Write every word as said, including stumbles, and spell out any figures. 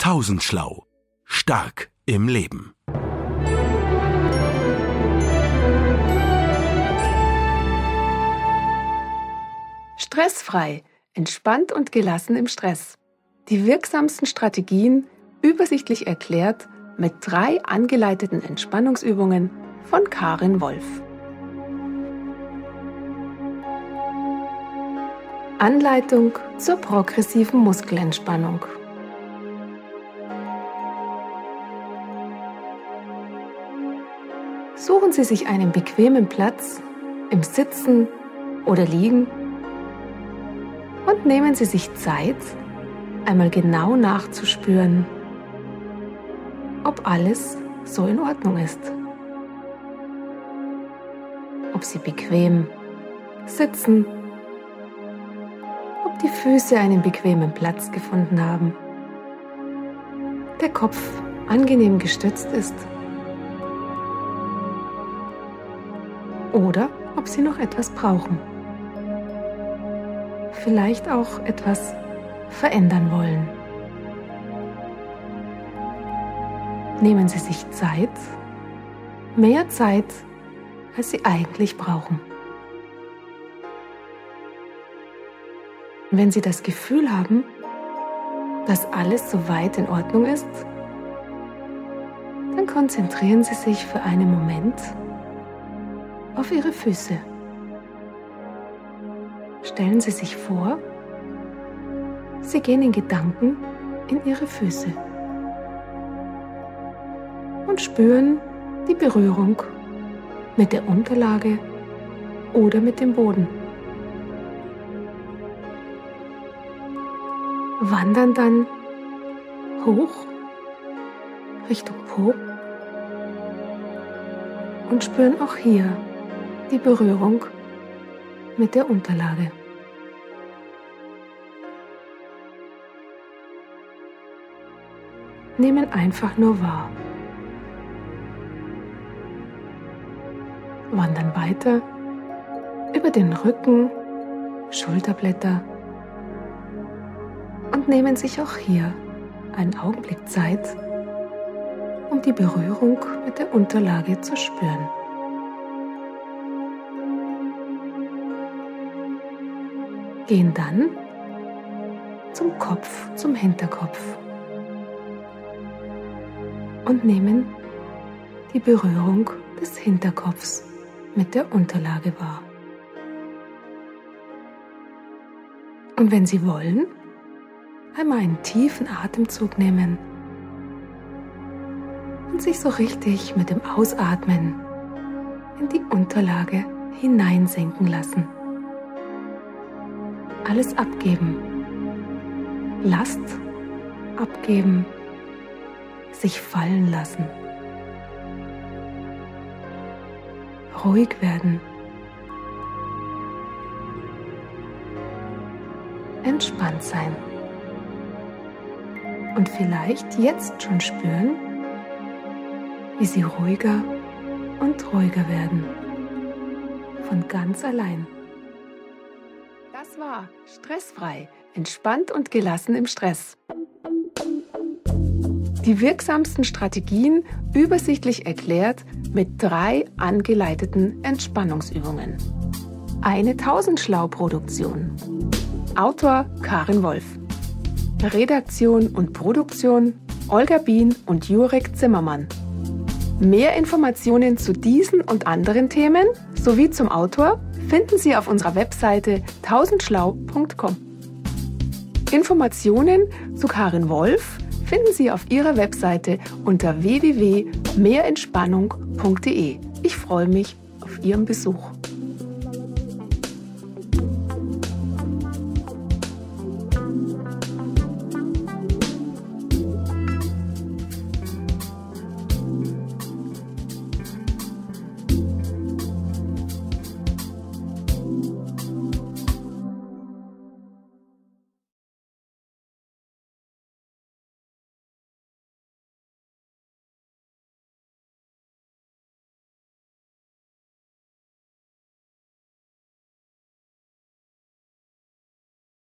Tausendschlau. Stark im Leben. Stressfrei, entspannt und gelassen im Stress. Die wirksamsten Strategien übersichtlich erklärt mit drei angeleiteten Entspannungsübungen von Karin Wolf. Anleitung zur progressiven Muskelentspannung. Suchen Sie sich einen bequemen Platz im Sitzen oder Liegen und nehmen Sie sich Zeit, einmal genau nachzuspüren, ob alles so in Ordnung ist. Ob Sie bequem sitzen, ob die Füße einen bequemen Platz gefunden haben, der Kopf angenehm gestützt ist oder ob Sie noch etwas brauchen. Vielleicht auch etwas verändern wollen. Nehmen Sie sich Zeit, mehr Zeit, als Sie eigentlich brauchen. Wenn Sie das Gefühl haben, dass alles soweit in Ordnung ist, dann konzentrieren Sie sich für einen Moment auf Ihre Füße. Stellen Sie sich vor, Sie gehen in Gedanken in Ihre Füße und spüren die Berührung mit der Unterlage oder mit dem Boden. Wandern dann hoch Richtung Po und spüren auch hier die Berührung mit der Unterlage. Nehmen einfach nur wahr. Wandern weiter über den Rücken, Schulterblätter und nehmen sich auch hier einen Augenblick Zeit, um die Berührung mit der Unterlage zu spüren. Gehen dann zum Kopf, zum Hinterkopf und nehmen die Berührung des Hinterkopfs mit der Unterlage wahr. Und wenn Sie wollen, einmal einen tiefen Atemzug nehmen und sich so richtig mit dem Ausatmen in die Unterlage hineinsinken lassen. Alles abgeben, Last abgeben, sich fallen lassen, ruhig werden, entspannt sein und vielleicht jetzt schon spüren, wie Sie ruhiger und ruhiger werden, von ganz allein. Das war Stressfrei, entspannt und gelassen im Stress. Die wirksamsten Strategien übersichtlich erklärt mit drei angeleiteten Entspannungsübungen. Eine Tausendschlau-Produktion. Autor Karin Wolf. Redaktion und Produktion Olga Bien und Jurek Zimmermann. Mehr Informationen zu diesen und anderen Themen sowie zum Autor finden Sie auf unserer Webseite tausendschlau punkt com. Informationen zu Karin Wolf finden Sie auf ihrer Webseite unter w w w punkt mehr entspannung punkt d e. Ich freue mich auf Ihren Besuch.